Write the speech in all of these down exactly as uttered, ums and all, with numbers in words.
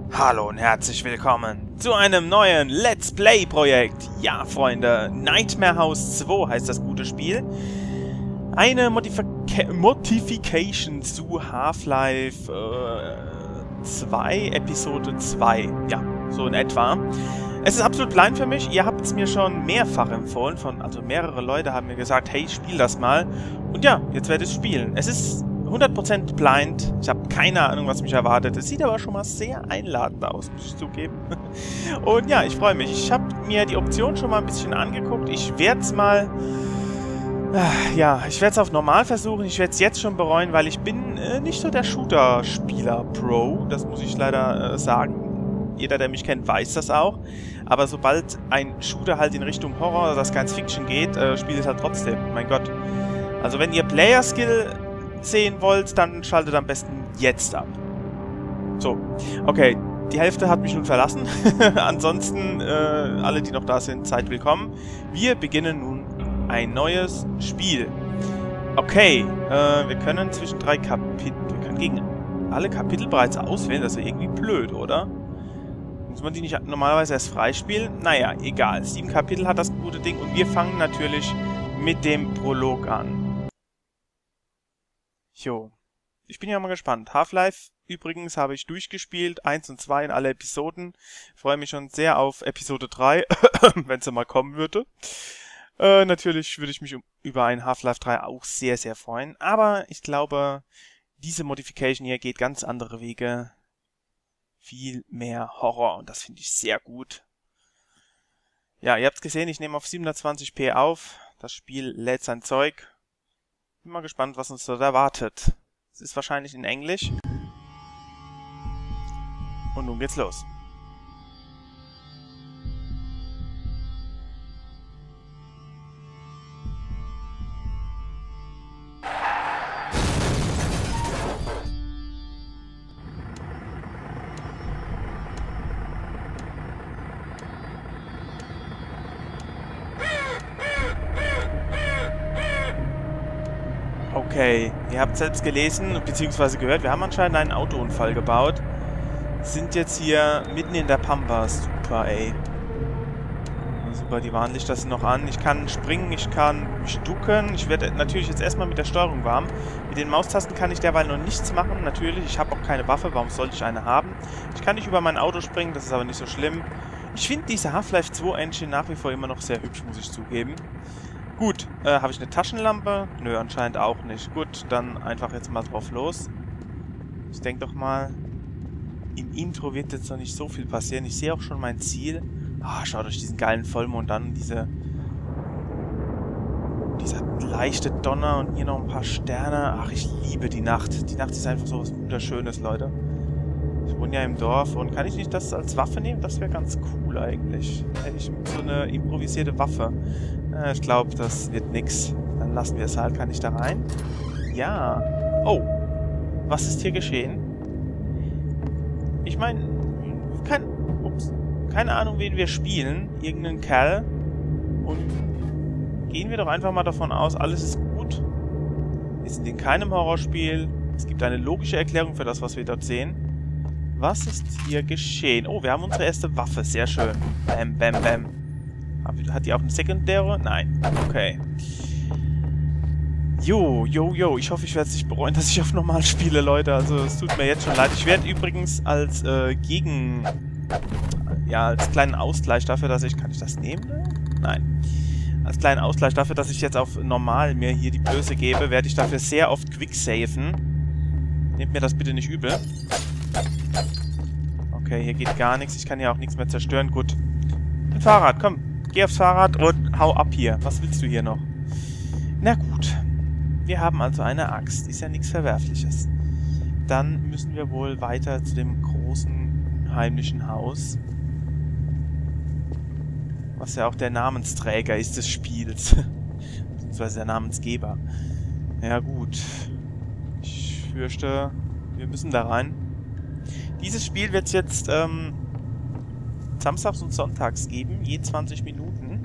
Hallo und herzlich willkommen zu einem neuen Let's Play Projekt. Ja, Freunde, Nightmare House zwei heißt das gute Spiel. Eine Modifika Modification zu Half-Life äh, zwei, Episode zwei. Ja, so in etwa. Es ist absolut blind für mich. Ihr habt es mir schon mehrfach empfohlen. Von, also mehrere Leute haben mir gesagt, hey, spiel das mal. Und ja, jetzt werde ich es spielen. Es ist hundert Prozent blind. Ich habe keine Ahnung, was mich erwartet. Es sieht aber schon mal sehr einladend aus, muss ich zugeben. Und ja, ich freue mich. Ich habe mir die Option schon mal ein bisschen angeguckt. Ich werde es mal... Ja, ich werde es auf normal versuchen. Ich werde es jetzt schon bereuen, weil ich bin äh, nicht so der Shooter-Spieler-Pro. Das muss ich leider äh, sagen. Jeder, der mich kennt, weiß das auch. Aber sobald ein Shooter halt in Richtung Horror oder Science Fiction geht, äh, spiele ich es halt trotzdem. Mein Gott. Also wenn ihr Player-Skill sehen wollt, dann schaltet am besten jetzt ab. So, okay, die Hälfte hat mich nun verlassen. Ansonsten, äh, alle, die noch da sind, seid willkommen. Wir beginnen nun ein neues Spiel. Okay, äh, wir können zwischen drei Kapiteln, wir können gegen alle Kapitel bereits auswählen, das ist ja irgendwie blöd, oder? Muss man die nicht normalerweise erst freispielen? Naja, egal. Sieben Kapitel hat das gute Ding und wir fangen natürlich mit dem Prolog an. Jo, ich bin ja mal gespannt. Half-Life übrigens habe ich durchgespielt, eins und zwei in alle Episoden. Freue mich schon sehr auf Episode drei, wenn sie mal kommen würde. Äh, natürlich würde ich mich um, über ein Half-Life drei auch sehr, sehr freuen. Aber ich glaube, diese Modification hier geht ganz andere Wege. Viel mehr Horror und das finde ich sehr gut. Ja, ihr habt es gesehen, ich nehme auf siebenhundertzwanzig p auf. Das Spiel lädt sein Zeug. Bin mal gespannt, was uns dort erwartet. Es ist wahrscheinlich in Englisch. Und nun geht's los. Okay, ihr habt selbst gelesen bzw. gehört, wir haben anscheinend einen Autounfall gebaut. Sind jetzt hier mitten in der Pampa. Super, ey. Super, die Warnlichter sind noch an. Ich kann springen, ich kann mich ducken. Ich werde natürlich jetzt erstmal mit der Steuerung warm. Mit den Maustasten kann ich derweil noch nichts machen. Natürlich, ich habe auch keine Waffe. Warum sollte ich eine haben? Ich kann nicht über mein Auto springen, das ist aber nicht so schlimm. Ich finde diese Half-Life zwei Engine nach wie vor immer noch sehr hübsch, muss ich zugeben. Gut, äh, habe ich eine Taschenlampe? Nö, anscheinend auch nicht. Gut, dann einfach jetzt mal drauf los. Ich denke doch mal, im Intro wird jetzt noch nicht so viel passieren. Ich sehe auch schon mein Ziel. Ah, schaut euch diesen geilen Vollmond an. Diese, dieser leichte Donner und hier noch ein paar Sterne. Ach, ich liebe die Nacht. Die Nacht ist einfach so was Wunderschönes, Leute. Ich wohne ja im Dorf und kann ich nicht das als Waffe nehmen? Das wäre ganz cool eigentlich. Hätte ich so eine improvisierte Waffe. Äh, ich glaube, das wird nix. Dann lassen wir es halt. Kann ich da rein? Ja. Oh. Was ist hier geschehen? Ich meine, kein, ups, keine Ahnung, wen wir spielen. Irgendeinen Kerl. Und gehen wir doch einfach mal davon aus, alles ist gut. Wir sind in keinem Horrorspiel. Es gibt eine logische Erklärung für das, was wir dort sehen. Was ist hier geschehen? Oh, wir haben unsere erste Waffe. Sehr schön. Bam, bam, bam. Hat die auch eine sekundäre? Nein. Okay. Jo, jo, jo. Ich hoffe, ich werde es nicht bereuen, dass ich auf normal spiele, Leute. Also, es tut mir jetzt schon leid. Ich werde übrigens als äh, Gegen... Ja, als kleinen Ausgleich dafür, dass ich... Kann ich das nehmen? Nein. Als kleinen Ausgleich dafür, dass ich jetzt auf normal mir hier die Blöße gebe, werde ich dafür sehr oft quicksafen. Nehmt mir das bitte nicht übel. Okay, hier geht gar nichts. Ich kann hier auch nichts mehr zerstören. Gut. Ein Fahrrad, komm. Geh aufs Fahrrad und hau ab hier. Was willst du hier noch? Na gut. Wir haben also eine Axt. Ist ja nichts Verwerfliches. Dann müssen wir wohl weiter zu dem großen, heimlichen Haus. Was ja auch der Namensträger ist des Spiels. Beziehungsweise der Namensgeber. Ja gut. Ich fürchte, wir müssen da rein. Dieses Spiel wird es jetzt ähm, samstags und sonntags geben, je zwanzig Minuten.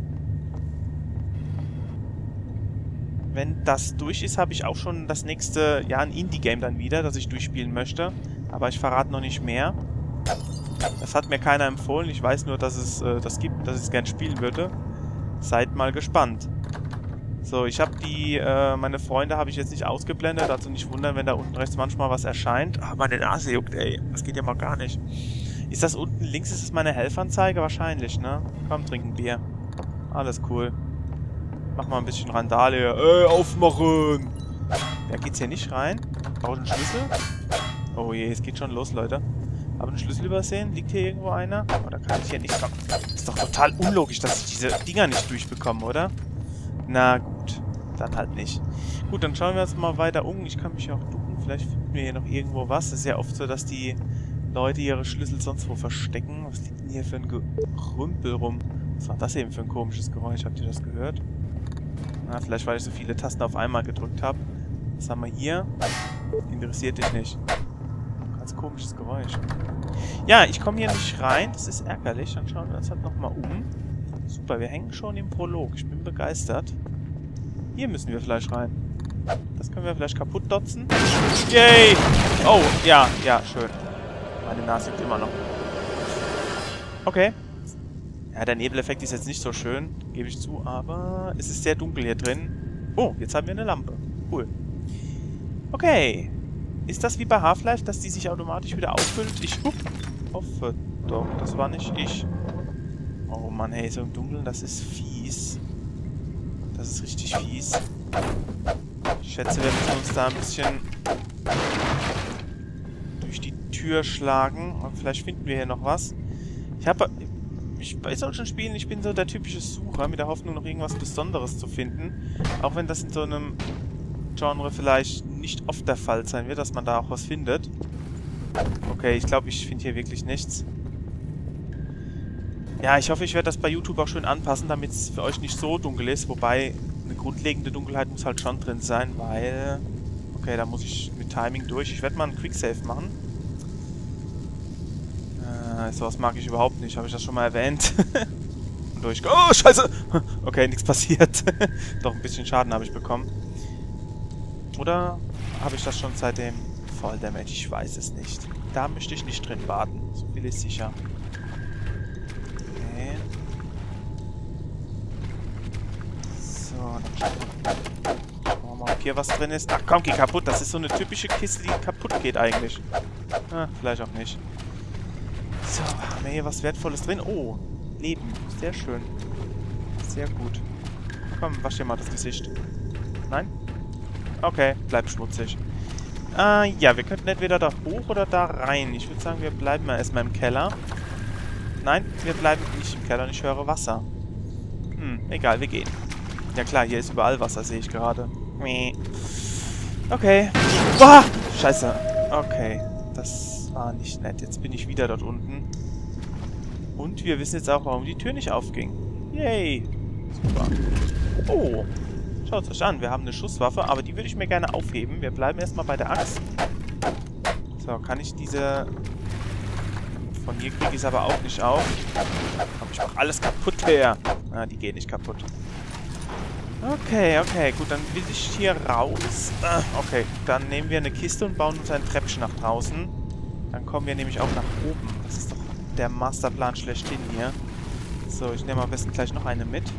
Wenn das durch ist, habe ich auch schon das nächste, ja, ein Indie-Game dann wieder, das ich durchspielen möchte. Aber ich verrate noch nicht mehr. Das hat mir keiner empfohlen. Ich weiß nur, dass es äh, das gibt, dass ich es gern spielen würde. Seid mal gespannt. So, ich habe die, äh, meine Freunde habe ich jetzt nicht ausgeblendet. Also nicht wundern, wenn da unten rechts manchmal was erscheint. Ah, meine Nase juckt, ey. Das geht ja mal gar nicht. Ist das unten links? Ist das meine Helfanzeige? Wahrscheinlich, ne? Komm, trinken Bier. Alles cool. Mach mal ein bisschen Randale hier. Ey, aufmachen! Ja, geht's hier nicht rein? Brauche ich einen Schlüssel? Oh je, es geht schon los, Leute. Habe einen Schlüssel übersehen? Liegt hier irgendwo einer? Oh, da kann ich hier nicht kommen. Ist doch total unlogisch, dass ich diese Dinger nicht durchbekomme, oder? Na gut, dann halt nicht. Gut, dann schauen wir uns mal weiter um. Ich kann mich auch ducken. Vielleicht finden wir hier noch irgendwo was. Es ist ja oft so, dass die Leute ihre Schlüssel sonst wo verstecken. Was liegt denn hier für ein Gerümpel rum? Was war das eben für ein komisches Geräusch? Habt ihr das gehört? Na, vielleicht weil ich so viele Tasten auf einmal gedrückt habe. Was haben wir hier? Interessiert dich nicht. Ganz komisches Geräusch. Ja, ich komme hier nicht rein. Das ist ärgerlich. Dann schauen wir uns halt nochmal um. Super, wir hängen schon im Prolog. Ich bin begeistert. Hier müssen wir vielleicht rein. Das können wir vielleicht kaputt dotzen. Yay! Oh, ja, ja, schön. Meine Nase juckt immer noch. Okay. Ja, der Nebeleffekt ist jetzt nicht so schön, gebe ich zu, aber es ist sehr dunkel hier drin. Oh, jetzt haben wir eine Lampe. Cool. Okay. Ist das wie bei Half-Life, dass die sich automatisch wieder auffüllt? Ich uh, hoffe doch. Das war nicht ich. Oh Mann, hey, so im Dunkeln, das ist fies. Das ist richtig fies. Ich schätze, wir müssen uns da ein bisschen durch die Tür schlagen. Und vielleicht finden wir hier noch was. Ich habe... Ich bei solchen Spielen, ich bin so der typische Sucher, mit der Hoffnung, noch irgendwas Besonderes zu finden. Auch wenn das in so einem Genre vielleicht nicht oft der Fall sein wird, dass man da auch was findet. Okay, ich glaube, ich finde hier wirklich nichts. Ja, ich hoffe, ich werde das bei YouTube auch schön anpassen, damit es für euch nicht so dunkel ist. Wobei, eine grundlegende Dunkelheit muss halt schon drin sein, weil... Okay, da muss ich mit Timing durch. Ich werde mal einen Quicksave machen. Äh, sowas mag ich überhaupt nicht. Habe ich das schon mal erwähnt? Und durch... Oh, scheiße! Okay, nichts passiert. Doch, ein bisschen Schaden habe ich bekommen. Oder habe ich das schon seitdem... Voll Damage, ich weiß es nicht. Da möchte ich nicht drin warten. So viel ist sicher. Okay. So, dann schauen wir mal, ob hier was drin ist. Ach komm, geh kaputt. Das ist so eine typische Kiste, die kaputt geht eigentlich. Ah, vielleicht auch nicht. So, haben wir hier was Wertvolles drin? Oh, Leben. Sehr schön. Sehr gut. Komm, wasch dir mal das Gesicht. Nein? Okay, bleibt schmutzig. Äh, ja, wir könnten entweder da hoch oder da rein. Ich würde sagen, wir bleiben mal erstmal im Keller. Nein, wir bleiben nicht im Keller und ich höre Wasser. Hm, egal, wir gehen. Ja klar, hier ist überall Wasser, sehe ich gerade. Okay. Boah! Scheiße. Okay, das war nicht nett. Jetzt bin ich wieder dort unten. Und wir wissen jetzt auch, warum die Tür nicht aufging. Yay. Super. Oh. Schaut es euch an, wir haben eine Schusswaffe, aber die würde ich mir gerne aufheben. Wir bleiben erstmal bei der Axt. So, kann ich diese... Von hier kriege ich es aber auch nicht auf. Aber ich mache alles kaputt her. Ah, die gehen nicht kaputt. Okay, okay, gut, dann will ich hier raus. Ah, okay, dann nehmen wir eine Kiste und bauen uns ein Treppchen nach draußen. Dann kommen wir nämlich auch nach oben. Das ist doch der Masterplan schlechthin hier. So, ich nehme am besten gleich noch eine mit.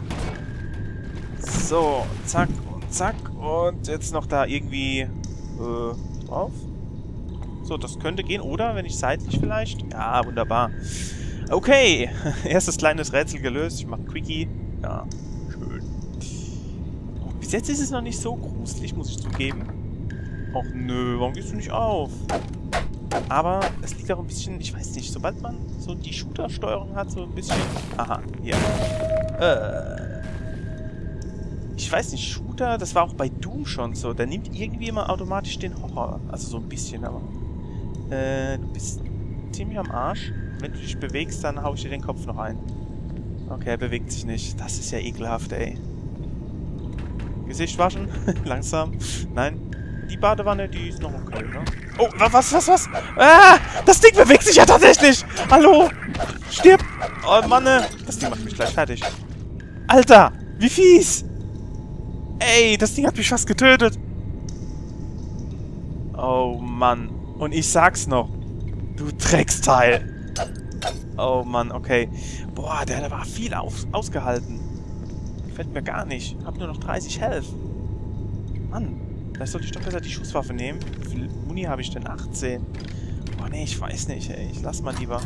So, zack und zack. Und jetzt noch da irgendwie äh, drauf. So, das könnte gehen. Oder, wenn ich seitlich vielleicht... Ja, wunderbar. Okay, erstes kleines Rätsel gelöst. Ich mache ein Quickie. Ja, schön. Oh, bis jetzt ist es noch nicht so gruselig, muss ich zugeben. Och nö, warum gehst du nicht auf? Aber es liegt auch ein bisschen... Ich weiß nicht, sobald man so die Shooter-Steuerung hat, so ein bisschen... Aha, hier. Äh... Ich weiß nicht, Shooter, das war auch bei Doom schon so. Der nimmt irgendwie immer automatisch den Horror. Also so ein bisschen, aber... Äh, du bist ziemlich am Arsch. Wenn du dich bewegst, dann hau ich dir den Kopf noch ein. Okay, er bewegt sich nicht. Das ist ja ekelhaft, ey. Gesicht waschen? Langsam. Nein. Die Badewanne, die ist noch okay, ne? Oh, was, was, was? Ah, das Ding bewegt sich ja tatsächlich! Hallo! Stirb! Oh, Mann, das Ding macht mich gleich fertig. Alter, wie fies! Ey, das Ding hat mich fast getötet. Oh, Mann. Und ich sag's noch. Du Drecksteil. Oh Mann, okay. Boah, der, der war viel aus, ausgehalten. Gefällt mir gar nicht. Hab nur noch dreißig Health. Mann, da sollte ich doch besser die Schusswaffe nehmen. Wie viel Muni habe ich denn? achtzehn. Boah, nee, ich weiß nicht, ey. Ich lass mal lieber.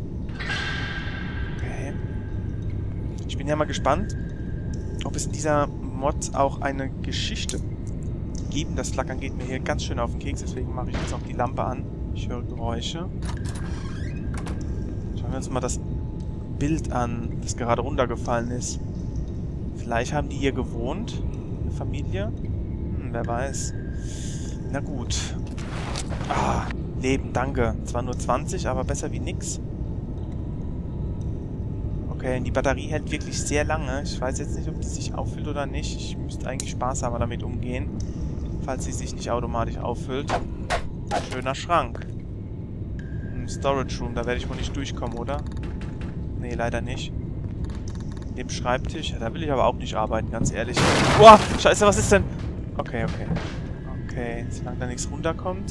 Okay. Ich bin ja mal gespannt, ob es in dieser Mod auch eine Geschichte geben. Das Flackern geht mir hier ganz schön auf den Keks, deswegen mache ich jetzt auch die Lampe an. Ich höre Geräusche. Schauen wir uns mal das Bild an, das gerade runtergefallen ist. Vielleicht haben die hier gewohnt, eine Familie. Hm, wer weiß. Na gut. Ah, Leben, danke. Zwar nur zwanzig, aber besser wie nix. Okay, die Batterie hält wirklich sehr lange. Ich weiß jetzt nicht, ob die sich auffüllt oder nicht. Ich müsste eigentlich sparsam damit umgehen, falls sie sich nicht automatisch auffüllt. Schöner Schrank. Ein Storage Room, da werde ich wohl nicht durchkommen, oder? Nee, leider nicht. Neben Schreibtisch, ja, da will ich aber auch nicht arbeiten, ganz ehrlich. Boah, scheiße, was ist denn? Okay, okay. Okay, solange da nichts runterkommt.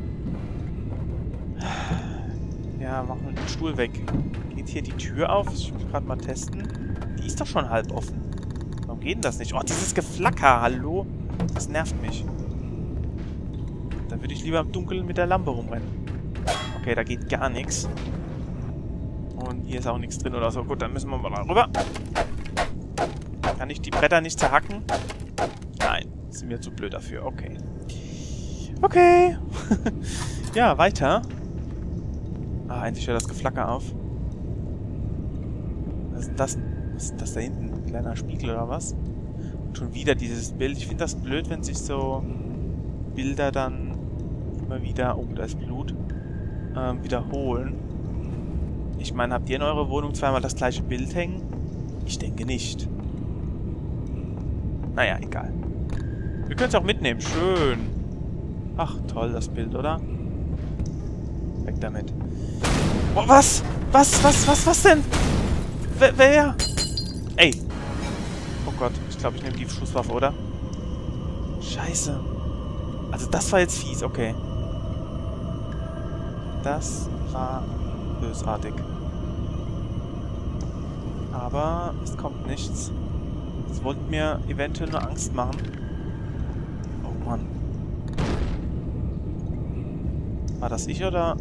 Ja, machen wir den Stuhl weg. Geht hier die Tür auf? Ich muss gerade mal testen. Die ist doch schon halb offen. Warum geht denn das nicht? Oh, dieses Geflacker, hallo? Das nervt mich. Dann würde ich lieber im Dunkeln mit der Lampe rumrennen. Okay, da geht gar nichts. Und hier ist auch nichts drin oder so. Gut, dann müssen wir mal rüber. Kann ich die Bretter nicht zerhacken? Nein, sind wir zu blöd dafür. Okay. Okay. Ja, weiter. Ah, endlich hört das Geflacker auf. Was ist denn das? Was ist das da hinten? Ein kleiner Spiegel oder was? Und schon wieder dieses Bild. Ich finde das blöd, wenn sich so Bilder dann immer wieder... Oh, da ist Blut. Ähm, wiederholen. Ich meine, habt ihr in eurer Wohnung zweimal das gleiche Bild hängen? Ich denke nicht. Naja, egal. Wir können es auch mitnehmen. Schön. Ach, toll, das Bild, oder? Weg damit. Oh, was? Was? Was? Was? Was denn? Wer? wer? Ey. Oh Gott. Ich glaube, ich nehme die Schusswaffe, oder? Scheiße. Also das war jetzt fies. Okay. Das war bösartig. Aber es kommt nichts. Es wollte mir eventuell nur Angst machen. Oh Mann. War das ich oder...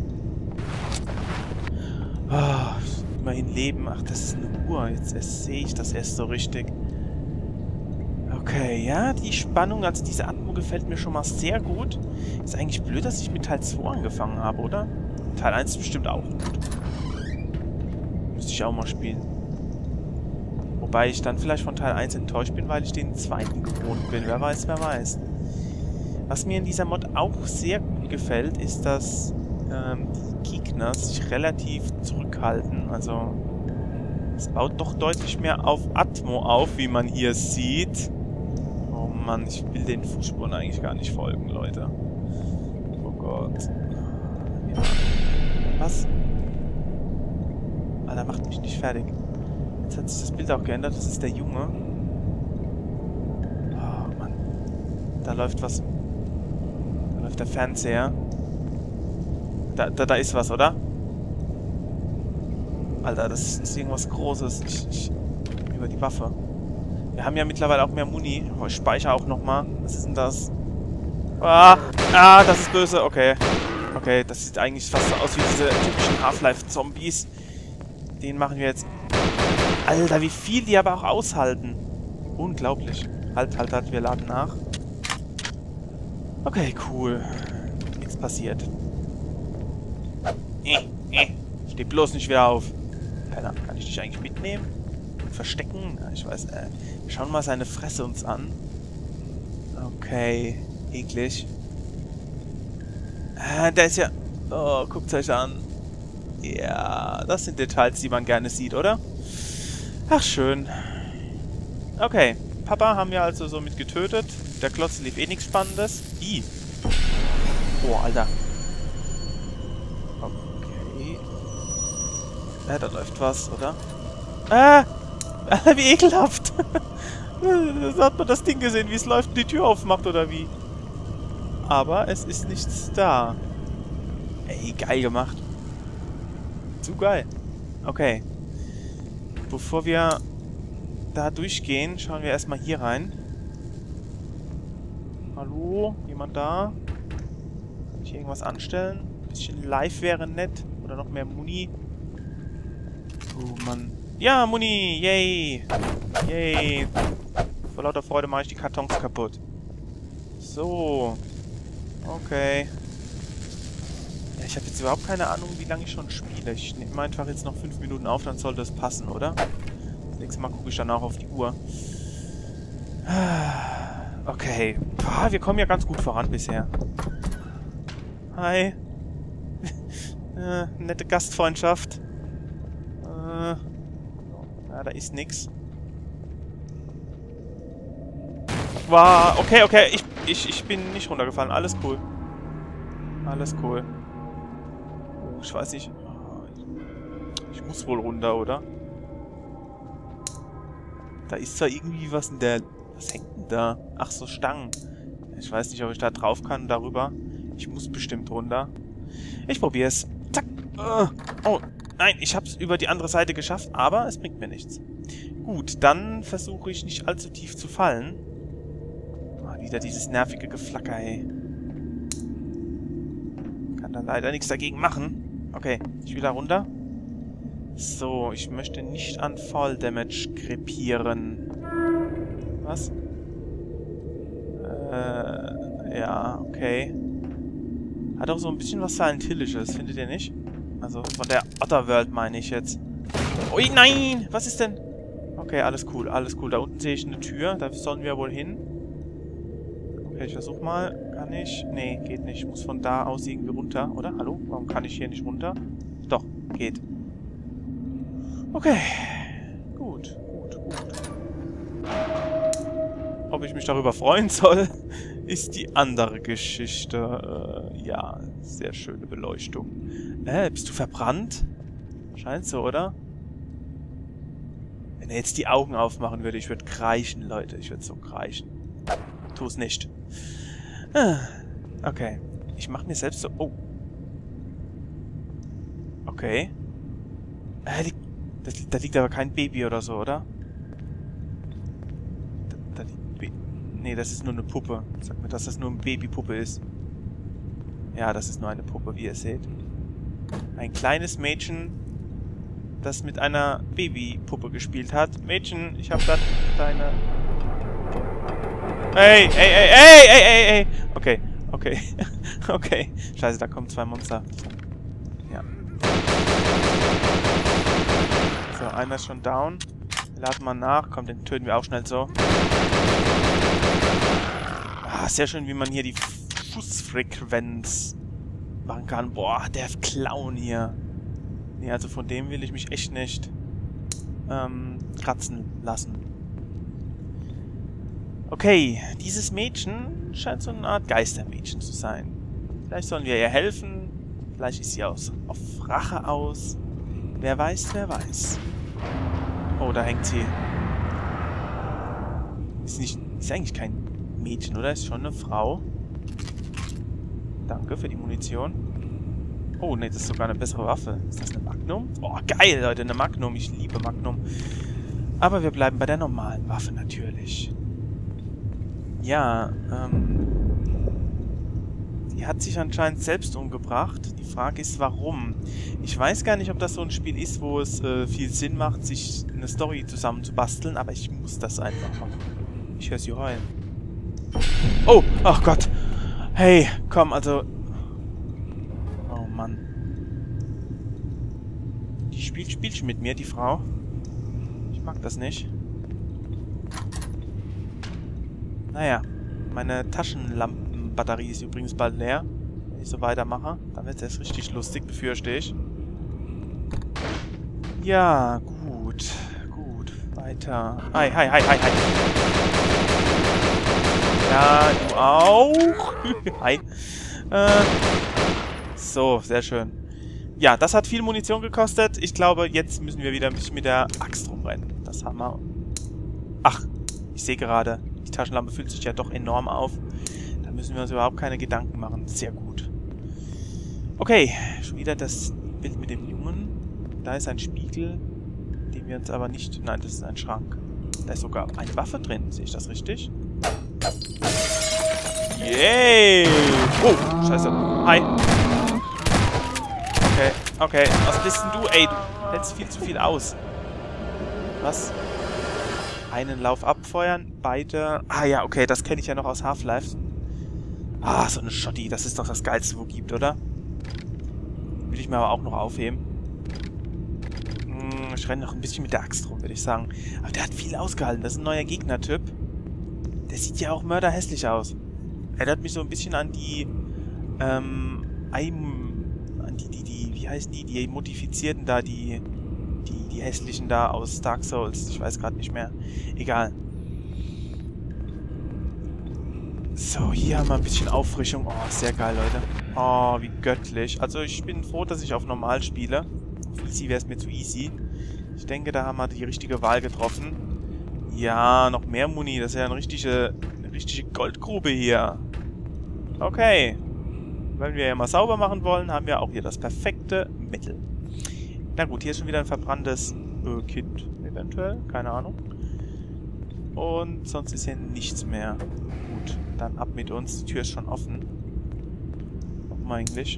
Oh, immerhin Leben. Ach, das ist eine Uhr. Jetzt erst sehe ich das erst so richtig. Okay, ja, die Spannung, also diese Atmo gefällt mir schon mal sehr gut. Ist eigentlich blöd, dass ich mit Teil zwei angefangen habe, oder? Teil eins ist bestimmt auch gut. Müsste ich auch mal spielen. Wobei ich dann vielleicht von Teil eins enttäuscht bin, weil ich den zweiten gewohnt bin. Wer weiß, wer weiß. Was mir in dieser Mod auch sehr gut gefällt, ist, dass ähm, die Gegner sich relativ zurückhalten. Also es baut doch deutlich mehr auf Atmo auf, wie man hier sieht. Oh Mann, ich will den Fußspuren eigentlich gar nicht folgen, Leute. Oh Gott. Ja. Was? Alter, macht mich nicht fertig. Jetzt hat sich das Bild auch geändert. Das ist der Junge. Oh Mann. Da läuft was. Da läuft der Fernseher. Da, da, da ist was, oder? Alter, das ist irgendwas Großes. Ich, ich, über die Waffe. Wir haben ja mittlerweile auch mehr Muni. Oh, ich speichere auch nochmal. Was ist denn das? Ah, ah, das ist böse. Okay. Okay, das sieht eigentlich fast so aus wie diese typischen Half-Life-Zombies. Den machen wir jetzt... Alter, wie viel die aber auch aushalten. Unglaublich. Halt, halt, halt, wir laden nach. Okay, cool. Nichts passiert. Eh, eh. Steh bloß nicht wieder auf. Keine Ahnung, kann ich dich eigentlich mitnehmen? Verstecken? Ja, ich weiß, äh. Wir schauen mal seine Fresse uns an. Okay. Eklig. Äh, der ist ja... Oh, guckt euch an. Ja, das sind Details, die man gerne sieht, oder? Ach, schön. Okay. Papa haben wir also somit getötet. Der Klotz lief eh nichts Spannendes. I. Oh, Alter. Okay. Ja, da läuft was, oder? Ah! Wie ekelhaft! Da hat man das Ding gesehen, wie es läuft und die Tür aufmacht, oder wie? Aber es ist nichts da. Ey, geil gemacht. Zu geil. Okay. Bevor wir da durchgehen, schauen wir erstmal hier rein. Hallo? Jemand da? Kann ich irgendwas anstellen? Ein bisschen live wäre nett. Oder noch mehr Muni. Oh Mann. Ja, Muni! Yay! Yay! Vor lauter Freude mache ich die Kartons kaputt. So. Okay. Ja, ich habe jetzt überhaupt keine Ahnung, wie lange ich schon spiele. Ich nehme einfach jetzt noch fünf Minuten auf, dann sollte das passen, oder? Das nächste Mal gucke ich dann auch auf die Uhr. Okay. Boah, wir kommen ja ganz gut voran bisher. Hi. äh, nette Gastfreundschaft. Äh, ja, da ist nix. Wow, okay, okay. Ich, ich, ich bin nicht runtergefallen. Alles cool. Alles cool. Ich weiß nicht. Ich muss wohl runter, oder? Da ist zwar irgendwie was in der... Was hängt denn da? Ach so, Stangen. Ich weiß nicht, ob ich da drauf kann, darüber. Ich muss bestimmt runter. Ich probiere es. Zack. Oh, nein, ich habe es über die andere Seite geschafft, aber es bringt mir nichts. Gut, dann versuche ich nicht allzu tief zu fallen. Oh, wieder dieses nervige Geflacker, ey. Kann da leider nichts dagegen machen. Okay, ich will da runter. So, ich möchte nicht an Fall Damage krepieren. Was? Äh, ja, okay. Hat auch so ein bisschen was Silent Hillisches, findet ihr nicht? Also von der Otherworld meine ich jetzt. Ui, nein! Was ist denn? Okay, alles cool, alles cool. Da unten sehe ich eine Tür, da sollen wir wohl hin. Okay, ich versuch mal. Kann ich? Nee, geht nicht. Ich muss von da aus irgendwie runter, oder? Hallo? Warum kann ich hier nicht runter? Doch, geht. Okay. Gut, gut, gut. Ob ich mich darüber freuen soll, ist die andere Geschichte. Äh, ja, sehr schöne Beleuchtung. Äh, bist du verbrannt? Scheint so, oder? Wenn er jetzt die Augen aufmachen würde, ich würde kreischen, Leute. Ich würde so kreischen. Tu es nicht. Ah, okay. Ich mache mir selbst so... Oh. Okay. Äh, li das, da liegt aber kein Baby oder so, oder? Da, da liegt Baby. Nee, das ist nur eine Puppe. Sag mir, dass das nur eine Babypuppe ist. Ja, das ist nur eine Puppe, wie ihr seht. Ein kleines Mädchen, das mit einer Babypuppe gespielt hat. Mädchen, ich habe gerade deine... Ey, ey, ey, ey, ey, ey, ey! Okay, okay, okay. Scheiße, da kommen zwei Monster. Ja. So, einer ist schon down. Wir laden mal nach. Komm, den töten wir auch schnell so. Ah, sehr schön, wie man hier die Schussfrequenz machen kann. Boah, der Clown hier. Nee, also von dem will ich mich echt nicht ähm, kratzen lassen. Okay, dieses Mädchen scheint so eine Art Geistermädchen zu sein. Vielleicht sollen wir ihr helfen. Vielleicht ist sie aus, auf Rache aus. Wer weiß, wer weiß. Oh, da hängt sie. Ist nicht, ist eigentlich kein Mädchen, oder? Ist schon eine Frau. Danke für die Munition. Oh, ne, das ist sogar eine bessere Waffe. Ist das eine Magnum? Oh, geil, Leute, eine Magnum. Ich liebe Magnum. Aber wir bleiben bei der normalen Waffe natürlich. Ja, ähm... die hat sich anscheinend selbst umgebracht. Die Frage ist, warum? Ich weiß gar nicht, ob das so ein Spiel ist, wo es äh, viel Sinn macht, sich eine Story zusammenzubasteln, aber ich muss das einfach machen. Ich höre sie heulen. Oh, ach Gott. Hey, komm, also... Oh Mann. Die spielt Spielchen mit mir, die Frau. Ich mag das nicht. Naja, meine Taschenlampenbatterie ist übrigens bald leer. Wenn ich so weitermache, dann wird es erst richtig lustig, befürchte ich. Ja, gut. Gut, weiter. Hi, hi, hi, hi, hi. Ja, du auch. Hi. Äh, so, sehr schön. Ja, das hat viel Munition gekostet. Ich glaube, jetzt müssen wir wieder ein bisschen mit der Axt rumrennen. Das haben wir... Ach, ich sehe gerade... Die Taschenlampe fühlt sich ja doch enorm auf. Da müssen wir uns überhaupt keine Gedanken machen. Sehr gut. Okay, schon wieder das Bild mit dem Jungen. Da ist ein Spiegel, den wir uns aber nicht... Nein, das ist ein Schrank. Da ist sogar eine Waffe drin. Sehe ich das richtig? Yay! Oh, scheiße. Hi. Okay, okay. Was bist denn du? Ey, du hältst viel zu viel aus. Was? Einen Lauf abfeuern, beide... Ah ja, okay, das kenne ich ja noch aus Half-Life. Ah, so eine Schotti, das ist doch das Geilste, wo gibt, oder? Will ich mir aber auch noch aufheben. Hm, ich renne noch ein bisschen mit der Axt rum, würde ich sagen. Aber der hat viel ausgehalten, das ist ein neuer Gegnertyp. Der sieht ja auch mörderhässlich aus. Erinnert mich so ein bisschen an die... Ähm... an die, die, die... Wie heißen die? Die Modifizierten da, die... Die, die hässlichen da aus Dark Souls. Ich weiß gerade nicht mehr. Egal. So, hier haben wir ein bisschen Auffrischung. Oh, sehr geil, Leute. Oh, wie göttlich. Also ich bin froh, dass ich auf normal spiele. Auf easy wäre es mir zu easy. Ich denke, da haben wir die richtige Wahl getroffen. Ja, noch mehr Muni. Das ist ja eine richtige, eine richtige Goldgrube hier. Okay. Wenn wir ja mal sauber machen wollen, haben wir auch hier das perfekte Mittel. Na gut, hier ist schon wieder ein verbranntes äh, Kind, eventuell. Keine Ahnung. Und sonst ist hier nichts mehr. Gut, dann ab mit uns. Die Tür ist schon offen. Warum eigentlich?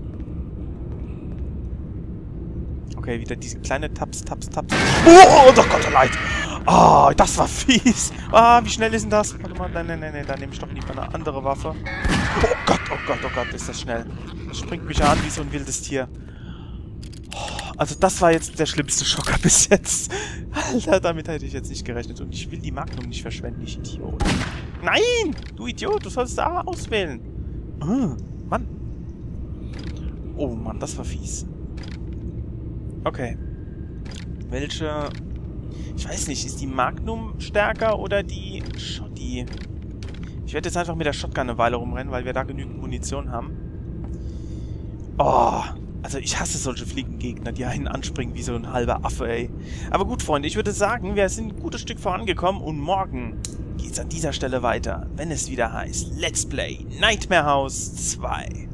Okay, wieder diese kleine Taps, Taps, Taps. Oh, oh Gott, oh leid! Ah, oh, das war fies! Ah, wie schnell ist denn das? Warte mal, nein, nein, nein, nein, da nehme ich doch lieber eine andere Waffe. Oh Gott, oh Gott, oh Gott, ist das schnell. Das springt mich an wie so ein wildes Tier. Also das war jetzt der schlimmste Schocker bis jetzt. Alter, damit hätte ich jetzt nicht gerechnet. Und ich will die Magnum nicht verschwenden, ich Idiot. Nein! Du Idiot, du sollst da auswählen. Oh, Mann. Oh Mann, das war fies. Okay. Welche... Ich weiß nicht, ist die Magnum stärker oder die Schotti? Ich werde jetzt einfach mit der Shotgun eine Weile rumrennen, weil wir da genügend Munition haben. Oh... Also ich hasse solche Fliegengegner, die einen anspringen wie so ein halber Affe, ey. Aber gut, Freunde, ich würde sagen, wir sind ein gutes Stück vorangekommen und morgen geht's an dieser Stelle weiter, wenn es wieder heißt Let's Play Nightmare House zwei.